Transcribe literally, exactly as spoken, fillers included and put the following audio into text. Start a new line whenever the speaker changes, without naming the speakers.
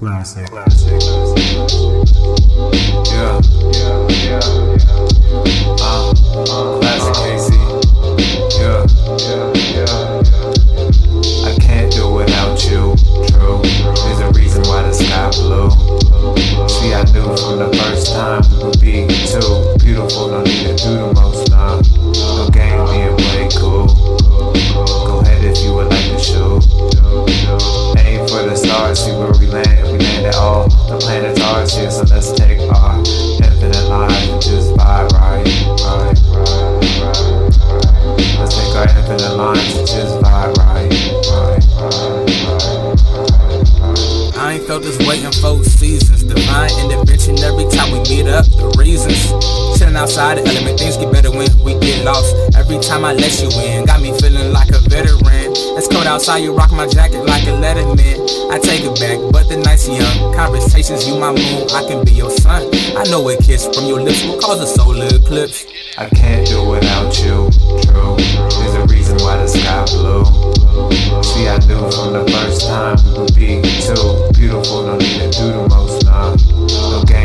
Classic. Classic.
Yeah. Yeah. Yeah. Uh, uh, classic K C. Yeah. Yeah. Yeah. I can't do without you. True. There's a reason why the sky blue. See, I knew from the first time we would be too beautiful. No need to do the most, nah. No game being played cool. Go ahead if you would like to shoot. Aim for the stars, see where we land. We land at all. The planet's ours here, so let's take our infinite line and just vibe right, right, right, right, right. Let's take our infinite lines and just vibe right, right, right, right, right.
I ain't felt this way in four seasons. Divine intervention every time we meet up. The reasons. Chilling outside the element, things get better when we get lost. Every time I let you in, got me feeling like a veteran. It's cold outside, you rock my jacket like a letterman. I take it back, but the night's young. Conversations, you my moon, I can be your sun. I know a kiss from your lips will cause a solar eclipse.
I can't do without you, true. There's a reason why the sky blue. See, I knew from the first time we would be too beautiful. No need to do the most, nah. No game.